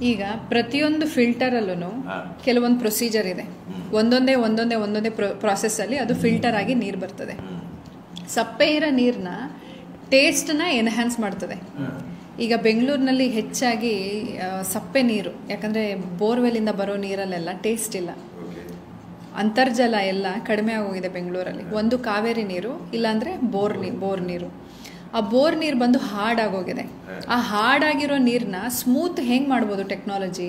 ಈಗ ಪ್ರತಿಯೊಂದು ಫಿಲ್ಟರಲ್ಲೂ ಕೆಲವೊಂದು ಪ್ರೊಸೀಜರ್ ಇದೆ. ಒಂದೊಂದೇ ಪ್ರಾಸೆಸ್ಸಲ್ಲಿ ಅದು ಫಿಲ್ಟರ್ ಆಗಿ ನೀರು ಬರ್ತದೆ. ಸಪ್ಪೆ ಇರೋ ನೀರನ್ನ ಟೇಸ್ಟನ್ನ ಎನ್ಹ್ಯಾನ್ಸ್ ಮಾಡ್ತದೆ. ಈಗ ಬೆಂಗಳೂರಿನಲ್ಲಿ ಹೆಚ್ಚಾಗಿ ಸಪ್ಪೆ ನೀರು, ಯಾಕಂದರೆ ಬೋರ್ವೆಲ್ಲಿಂದ ಬರೋ ನೀರಲ್ಲೆಲ್ಲ ಟೇಸ್ಟ್ ಇಲ್ಲ. ಅಂತರ್ಜಲ ಎಲ್ಲ ಕಡಿಮೆ ಆಗೋಗಿದೆ ಬೆಂಗಳೂರಲ್ಲಿ. ಒಂದು ಕಾವೇರಿ ನೀರು, ಇಲ್ಲಾಂದರೆ ಬೋರ್ ನೀರು. ಆ ಬೋರ್ ನೀರು ಬಂದು ಹಾರ್ಡಾಗೋಗಿದೆ. ಆ ಹಾರ್ಡಾಗಿರೋ ನೀರನ್ನ ಸ್ಮೂತ್ ಹೆಂಗೆ ಮಾಡ್ಬೋದು ಟೆಕ್ನಾಲಜಿ?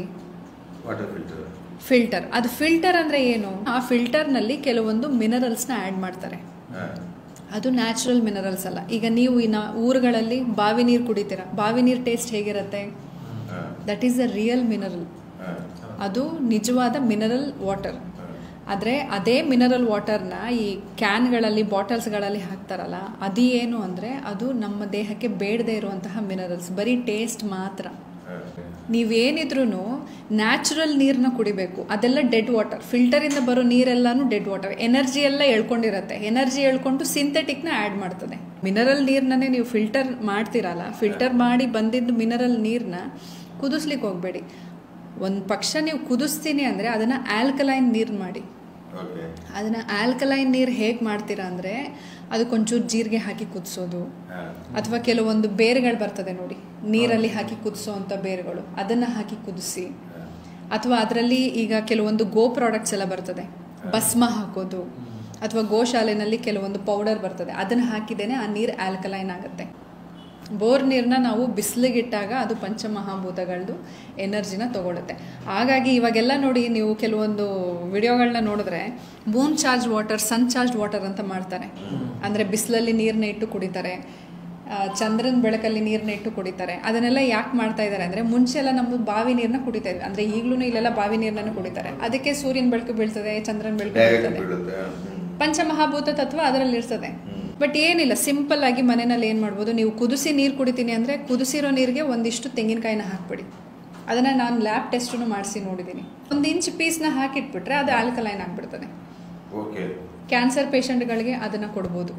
ಫಿಲ್ಟರ್. ಅದು ಫಿಲ್ಟರ್ ಅಂದರೆ ಏನು? ಆ ಫಿಲ್ಟರ್ನಲ್ಲಿ ಕೆಲವೊಂದು ಮಿನರಲ್ಸ್ನ ಆ್ಯಡ್ ಮಾಡ್ತಾರೆ. ಅದು ನ್ಯಾಚುರಲ್ ಮಿನರಲ್ಸ್ ಅಲ್ಲ. ಈಗ ನೀವು ಊರುಗಳಲ್ಲಿ ಬಾವಿ ನೀರು ಕುಡಿತೀರಾ, ಬಾವಿ ನೀರು ಟೇಸ್ಟ್ ಹೇಗಿರುತ್ತೆ? That is a real mineral. ಅದು ನಿಜವಾದ ಮಿನರಲ್ ವಾಟರ್. ಆದರೆ ಅದೇ ಮಿನರಲ್ ವಾಟರ್ನ ಈ ಕ್ಯಾನ್ಗಳಲ್ಲಿ, ಬಾಟಲ್ಸ್ಗಳಲ್ಲಿ ಹಾಕ್ತಾರಲ್ಲ, ಅದು ಏನು ಅಂದರೆ ಅದು ನಮ್ಮ ದೇಹಕ್ಕೆ ಬೇಡದೇ ಇರುವಂತಹ ಮಿನರಲ್ಸ್, ಬರೀ ಟೇಸ್ಟ್ ಮಾತ್ರ. ನೀವೇನಿದ್ರೂ ನ್ಯಾಚುರಲ್ ನೀರನ್ನ ಕುಡಿಬೇಕು. ಅದೆಲ್ಲ ಡೆಡ್ ವಾಟರ್. ಫಿಲ್ಟರಿಂದ ಬರೋ ನೀರೆಲ್ಲನೂ ಡೆಡ್ ವಾಟರ್. ಎನರ್ಜಿ ಎಲ್ಲ ಎಳ್ಕೊಂಡಿರುತ್ತೆ. ಎನರ್ಜಿ ಎಳ್ಕೊಂಡು ಸಿಂಥೆಟಿಕ್ನ ಆ್ಯಡ್ ಮಾಡ್ತದೆ. ಮಿನರಲ್ ನೀರನ್ನೇ ನೀವು ಫಿಲ್ಟರ್ ಮಾಡ್ತೀರಲ್ಲ, ಫಿಲ್ಟರ್ ಮಾಡಿ ಬಂದಿದ್ದು ಮಿನರಲ್ ನೀರನ್ನ ಕುದಿಸ್ಲಿಕ್ಕೆ ಹೋಗಬೇಡಿ. ಒಂದು ಪಕ್ಷ ನೀವು ಕುದಿಸ್ತೀನಿ ಅಂದರೆ ಅದನ್ನು ಆಲ್ಕಲೈನ್ ನೀರು ಮಾಡಿ. ಅದನ್ನು ಆಲ್ಕಲೈನ್ ನೀರು ಹೇಗೆ ಮಾಡ್ತೀರಾ ಅಂದರೆ ಅದಕ್ಕೊಂಚೂರು ಜೀರಿಗೆ ಹಾಕಿ ಕುದಿಸೋದು, ಅಥವಾ ಕೆಲವೊಂದು ಬೇರುಗಳು ಬರ್ತದೆ ನೋಡಿ, ನೀರಲ್ಲಿ ಹಾಕಿ ಕುದಿಸೋ ಅಂಥ ಬೇರುಗಳು, ಅದನ್ನು ಹಾಕಿ ಕುದಿಸಿ. ಅಥವಾ ಅದರಲ್ಲಿ ಈಗ ಕೆಲವೊಂದು ಗೋ ಪ್ರಾಡಕ್ಟ್ಸ್ ಎಲ್ಲ ಬರ್ತದೆ, ಭಸ್ಮ ಹಾಕೋದು, ಅಥವಾ ಗೋಶಾಲೆನಲ್ಲಿ ಕೆಲವೊಂದು ಪೌಡರ್ ಬರ್ತದೆ, ಅದನ್ನು ಹಾಕಿದ್ದೇನೆ ಆ ನೀರು ಆಲ್ಕಲೈನ್ ಆಗುತ್ತೆ. ಬೋರ್ ನೀರನ್ನ ನಾವು ಬಿಸಿಲಿಗಿಟ್ಟಾಗ ಅದು ಪಂಚಮಹಾಭೂತಗಳದ್ದು ಎನರ್ಜಿನ ತಗೊಳುತ್ತೆ. ಹಾಗಾಗಿ ಇವಾಗೆಲ್ಲ ನೋಡಿ, ನೀವು ಕೆಲವೊಂದು ವಿಡಿಯೋಗಳನ್ನ ನೋಡಿದ್ರೆ moon charge water, sun charge water ಅಂತ ಮಾಡ್ತಾರೆ. ಅಂದರೆ ಬಿಸಿಲಲ್ಲಿ ನೀರನ್ನ ಇಟ್ಟು ಕುಡಿತಾರೆ, ಚಂದ್ರನ ಬೆಳಕಲ್ಲಿ ನೀರನ್ನ ಇಟ್ಟು ಕುಡಿತಾರೆ. ಅದನ್ನೆಲ್ಲ ಯಾಕೆ ಮಾಡ್ತಾ ಇದ್ದಾರೆ ಅಂದರೆ, ಮುಂಚೆ ಎಲ್ಲ ನಮ್ಮ ಬಾವಿ ನೀರನ್ನ ಕುಡಿತಾ ಇದ್ವಿ. ಅಂದರೆ ಈಗಲೂ ಇಲ್ಲೆಲ್ಲ ಬಾವಿ ನೀರನ್ನ ಕುಡಿತಾರೆ. ಅದಕ್ಕೆ ಸೂರ್ಯನ ಬೆಳಕು ಬೀಳ್ತದೆ, ಚಂದ್ರನ ಬೆಳಕು ಬೀಳ್ತದೆ, ಪಂಚಮಹಾಭೂತ ತತ್ವ ಅದರಲ್ಲಿ ಇರ್ತದೆ. ಬಟ್ ಏನಿಲ್ಲ, ಸಿಂಪಲ್ ಆಗಿ ಮನೆಯಲ್ಲಿ ಏನು ಮಾಡ್ಬೋದು, ನೀವು ಕುದಿಸಿ ನೀರು ಕುಡಿತೀನಿ ಅಂದರೆ ಕುದಿಸಿರೋ ನೀರಿಗೆ ಒಂದಿಷ್ಟು ತೆಂಗಿನಕಾಯಿನ ಹಾಕ್ಬಿಡಿ. ಅದನ್ನು ನಾನು ಲ್ಯಾಬ್ ಟೆಸ್ಟನ್ನು ಮಾಡಿಸಿ ನೋಡಿದ್ದೀನಿ. 1 ಇಂಚ್ ಪೀಸ್ನ ಹಾಕಿಟ್ಬಿಟ್ರೆ ಅದು ಆಲ್ಕಲೈನ್ ಆಗಿಬಿಡ್ತದೆ. ಕ್ಯಾನ್ಸರ್ ಪೇಷಂಟ್ಗಳಿಗೆ ಅದನ್ನು ಕೊಡ್ಬೋದು.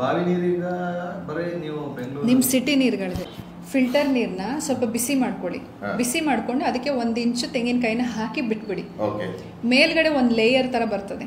ನಿಮ್ಮ ಸಿಟಿ ನೀರುಗಳಿಗೆ ಫಿಲ್ಟರ್ ನೀರನ್ನ ಸ್ವಲ್ಪ ಬಿಸಿ ಮಾಡ್ಕೊಳ್ಳಿ. ಬಿಸಿ ಮಾಡ್ಕೊಂಡು ಅದಕ್ಕೆ 1 ಇಂಚು ತೆಂಗಿನಕಾಯಿನ ಹಾಕಿ ಬಿಟ್ಬಿಡಿ. ಮೇಲ್ಗಡೆ ಒಂದು ಲೇಯರ್ ಥರ ಬರ್ತದೆ.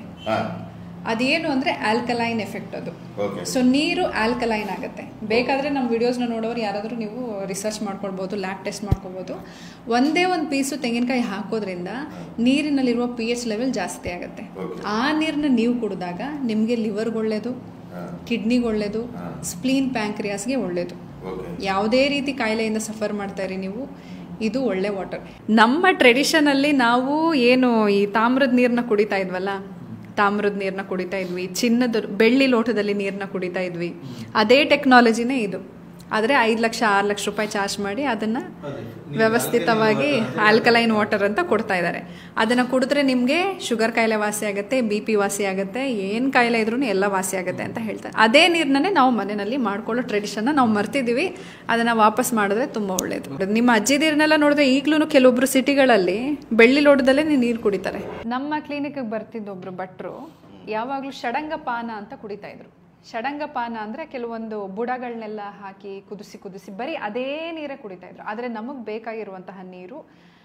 ಅದೇನು ಅಂದರೆ ಆಲ್ಕಲೈನ್ ಎಫೆಕ್ಟ್ ಅದು. ಸೊ ನೀರು ಆಲ್ಕಲೈನ್ ಆಗುತ್ತೆ. ಬೇಕಾದರೆ ನಮ್ಮ ವಿಡಿಯೋಸ್ನ ನೋಡೋರು ಯಾರಾದರೂ ನೀವು ರಿಸರ್ಚ್ ಮಾಡ್ಕೊಳ್ಬೋದು, ಲ್ಯಾಬ್ ಟೆಸ್ಟ್ ಮಾಡ್ಕೊಬೋದು. ಒಂದೇ ಒಂದು ಪೀಸು ತೆಂಗಿನಕಾಯಿ ಹಾಕೋದ್ರಿಂದ ನೀರಿನಲ್ಲಿರುವ pH ಲೆವೆಲ್ ಜಾಸ್ತಿ ಆಗುತ್ತೆ. ಆ ನೀರನ್ನ ನೀವು ಕುಡಿದಾಗ ನಿಮಗೆ ಲಿವರ್ಗೆ ಒಳ್ಳೆಯದು, ಕಿಡ್ನಿಗೆ ಒಳ್ಳೆಯದು, ಸ್ಪ್ಲೀನ್ ಪ್ಯಾಂಕ್ರಿಯಾಸ್ಗೆ ಒಳ್ಳೆಯದು. ಯಾವುದೇ ರೀತಿ ಕಾಯಿಲೆಯಿಂದ ಸಫರ್ ಮಾಡ್ತಾ ಇರಿ ನೀವು, ಇದು ಒಳ್ಳೆ ವಾಟರ್. ನಮ್ಮ ಟ್ರೆಡಿಷನಲ್ಲಿ ನಾವು ಏನು ಈ ತಾಮ್ರದ ನೀರನ್ನ ಕುಡಿತಾ ಇದ್ವಲ್ಲ, ತಾಮ್ರದ ನೀರನ್ನ ಕುಡಿತಾ ಇದ್ವಿ, ಬೆಳ್ಳಿ ಲೋಟದಲ್ಲಿ ನೀರನ್ನ ಕುಡಿತಾ ಇದ್ವಿ. ಅದೇ ಟೆಕ್ನಾಲಜಿನೇ ಇದು. ಆದರೆ 5 ಲಕ್ಷ 6 ಲಕ್ಷ ರೂಪಾಯಿ ಚಾರ್ಜ್ ಮಾಡಿ ಅದನ್ನು ವ್ಯವಸ್ಥಿತವಾಗಿ ಆಲ್ಕಲೈನ್ ವಾಟರ್ ಅಂತ ಕೊಡ್ತಾ ಇದ್ದಾರೆ. ಅದನ್ನು ಕುಡಿದ್ರೆ ನಿಮಗೆ ಶುಗರ್ ಕಾಯಿಲೆ ವಾಸಿ ಆಗುತ್ತೆ, BP ವಾಸಿ ಆಗುತ್ತೆ, ಏನು ಕಾಯಿಲೆ ಇದ್ರೂ ಎಲ್ಲ ವಾಸಿ ಆಗುತ್ತೆ ಅಂತ ಹೇಳ್ತಾರೆ. ಅದೇ ನೀರನ್ನೇ ನಾವು ಮನೆಯಲ್ಲಿ ಮಾಡ್ಕೊಳ್ಳೋ ಟ್ರೆಡಿಷನ್ನ ನಾವು ಮರ್ತಿದ್ದೀವಿ. ಅದನ್ನು ವಾಪಸ್ ಮಾಡಿದ್ರೆ ತುಂಬ ಒಳ್ಳೆಯದು. ನಿಮ್ಮ ಅಜ್ಜಿದಿರನ್ನೆಲ್ಲ ನೋಡಿದ್ರೆ ಈಗಲೂ ಕೆಲವೊಬ್ರು ಸಿಟಿಗಳಲ್ಲಿ ಬೆಳ್ಳಿ ಲೋಟದಲ್ಲೇ ನೀರು ಕುಡಿತಾರೆ. ನಮ್ಮ ಕ್ಲಿನಿಕ್ಗೆ ಬರ್ತಿದ್ದೊಬ್ರು ಭಟ್ರು ಯಾವಾಗಲೂ ಷಡಂಗಪಾನ ಅಂತ ಕುಡಿತಾ ಇದ್ರು. ಷಡಂಗಪಾನ ಅಂದರೆ ಕೆಲವೊಂದು ಬುಡಗಳನ್ನೆಲ್ಲ ಹಾಕಿ ಕುದಿಸಿ ಬರೀ ಅದೇ ನೀರೇ ಕುಡಿತಾ ಇದ್ರು. ಆದರೆ ನಮಗೆ ಬೇಕಾಗಿರುವಂತಹ ನೀರು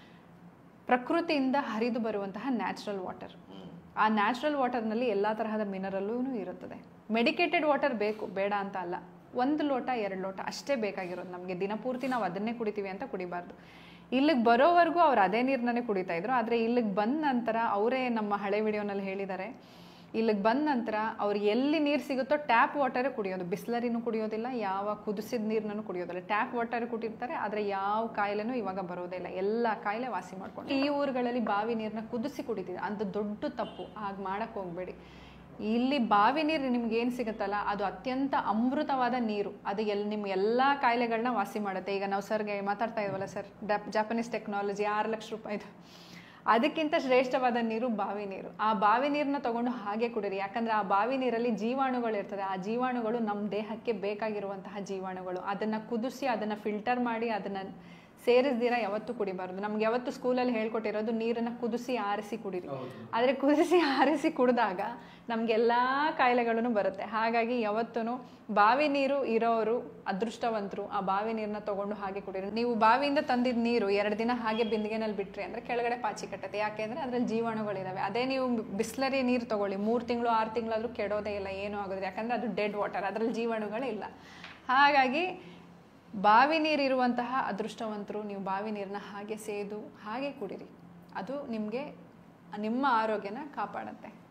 ಪ್ರಕೃತಿಯಿಂದ ಹರಿದು ಬರುವಂತಹ ನ್ಯಾಚುರಲ್ ವಾಟರ್. ಆ ನ್ಯಾಚುರಲ್ ವಾಟರ್ನಲ್ಲಿ ಎಲ್ಲ ತರಹದ ಮಿನರಲ್ಲೂ ಇರುತ್ತದೆ. ಮೆಡಿಕೇಟೆಡ್ ವಾಟರ್ ಬೇಕು, ಬೇಡ ಅಂತ ಅಲ್ಲ. 1 ಲೋಟ 2 ಲೋಟ ಅಷ್ಟೇ ಬೇಕಾಗಿರೋದು ನಮಗೆ. ದಿನಪೂರ್ತಿ ನಾವು ಅದನ್ನೇ ಕುಡಿತೀವಿ ಅಂತ ಕುಡಿಬಾರ್ದು. ಇಲ್ಲಿಗೆ ಬರೋವರೆಗೂ ಅವ್ರು ಅದೇ ನೀರನ್ನೇ ಕುಡಿತಾ ಇದ್ರು. ಆದರೆ ಇಲ್ಲಿಗೆ ಬಂದ ನಂತರ ಅವರೇ ನಮ್ಮ ಹಳೆ ವಿಡಿಯೋನಲ್ಲಿ ಹೇಳಿದ್ದಾರೆ, ಇಲ್ಲಿಗೆ ಬಂದ ನಂತರ ಅವ್ರು ಎಲ್ಲಿ ನೀರು ಸಿಗುತ್ತೋ ಟ್ಯಾಪ್ ವಾಟರೇ ಕುಡಿಯೋದು. ಬಿಸ್ಲರಿನೂ ಕುಡಿಯೋದಿಲ್ಲ, ಯಾವ ಕುದಿಸಿದ ನೀರನ್ನು ಕುಡಿಯೋದಿಲ್ಲ. Tap water ಕುಡಿರ್ತಾರೆ. ಆದರೆ ಯಾವ ಕಾಯಿಲೆನೂ ಇವಾಗ ಬರೋದಿಲ್ಲ. ಎಲ್ಲ ಕಾಯಿಲೆ ವಾಸಿ ಮಾಡ್ಕೊಂಡು ಈ ಊರುಗಳಲ್ಲಿ ಬಾವಿ ನೀರನ್ನ ಕುದಿಸಿ ಕುಡಿತಿದ್ರು. ಅಂತ ದೊಡ್ಡ ತಪ್ಪು. ಹಾಗೆ ಮಾಡೋಕ್ಕೆ ಹೋಗಬೇಡಿ. ಇಲ್ಲಿ ಬಾವಿ ನೀರು ನಿಮ್ಗೆ ಏನು ಸಿಗುತ್ತಲ್ಲ, ಅದು ಅತ್ಯಂತ ಅಮೃತವಾದ ನೀರು. ಅದು ನಿಮ್ಮ ಎಲ್ಲ ಕಾಯಿಲೆಗಳನ್ನ ವಾಸಿ ಮಾಡುತ್ತೆ. ಈಗ ನಾವು ಸರ್ಗೆ ಮಾತಾಡ್ತಾ ಇದ್ವಲ್ಲ ಸರ್, ಜಾಪನೀಸ್ ಟೆಕ್ನಾಲಜಿ 6 ಲಕ್ಷ ರೂಪಾಯಿದು, ಅದಕ್ಕಿಂತ ಶ್ರೇಷ್ಠವಾದ ನೀರು ಬಾವಿ ನೀರು. ಆ ಬಾವಿ ನೀರನ್ನ ತಗೊಂಡು ಹಾಗೆ ಕುಡೀರಿ. ಯಾಕಂದರೆ ಆ ಬಾವಿ ನೀರಲ್ಲಿ ಜೀವಾಣುಗಳು ಇರ್ತದೆ. ಆ ಜೀವಾಣುಗಳು ನಮ್ಮ ದೇಹಕ್ಕೆ ಬೇಕಾಗಿರುವಂತಹ ಜೀವಾಣುಗಳು. ಅದನ್ನು ಕುದಿಸಿ, ಅದನ್ನು ಫಿಲ್ಟರ್ ಮಾಡಿ, ಅದನ್ನು ಸೇರಿಸ್ದಿರ ಯಾವತ್ತೂ ಕುಡಿಬಾರ್ದು. ನಮ್ಗೆ ಯಾವತ್ತು ಸ್ಕೂಲಲ್ಲಿ ಹೇಳ್ಕೊಟ್ಟಿರೋದು ನೀರನ್ನು ಕುದಿಸಿ ಆರಿಸಿ ಕುಡೀರಿ. ಆದರೆ ಕುದಿಸಿ ಆರಿಸಿ ಕುಡಿದಾಗ ನಮಗೆಲ್ಲ ಕಾಯಿಲೆಗಳೂ ಬರುತ್ತೆ. ಹಾಗಾಗಿ ಯಾವತ್ತೂ ಬಾವಿ ನೀರು ಇರೋರು ಅದೃಷ್ಟವಂತರು. ಆ ಬಾವಿ ನೀರನ್ನ ತೊಗೊಂಡು ಹಾಗೆ ಕುಡೀರಿ. ನೀವು ಬಾವಿಯಿಂದ ತಂದಿದ್ದ ನೀರು 2 ದಿನ ಹಾಗೆ ಬಿಂದಿಗೆನಲ್ಲಿ ಬಿಟ್ರಿ ಅಂದರೆ ಕೆಳಗಡೆ ಪಾಚಿ ಕಟ್ಟತ್ತೆ. ಯಾಕೆಂದರೆ ಅದರಲ್ಲಿ ಜೀವಾಣುಗಳಿದ್ದಾವೆ. ಅದೇ ನೀವು ಬಿಸ್ಲರಿ ನೀರು ತೊಗೊಳ್ಳಿ, 3 ತಿಂಗಳು 6 ತಿಂಗಳಾದರೂ ಕೆಡೋದೇ ಇಲ್ಲ, ಏನೂ ಆಗೋದಿಲ್ಲ. ಯಾಕಂದರೆ ಅದು ಡೆಡ್ ವಾಟರ್, ಅದರಲ್ಲಿ ಜೀವಾಣುಗಳೇ ಇಲ್ಲ. ಹಾಗಾಗಿ ಬಾವಿ ನೀರಿರುವಂತಹ ಅದೃಷ್ಟವಂತರು. ನೀವು ಬಾವಿ ನೀರನ್ನ ಹಾಗೆ ಸೇದು ಹಾಗೆ ಕುಡೀರಿ. ಅದು ನಿಮಗೆ ನಿಮ್ಮ ಆರೋಗ್ಯನ ಕಾಪಾಡುತ್ತೆ.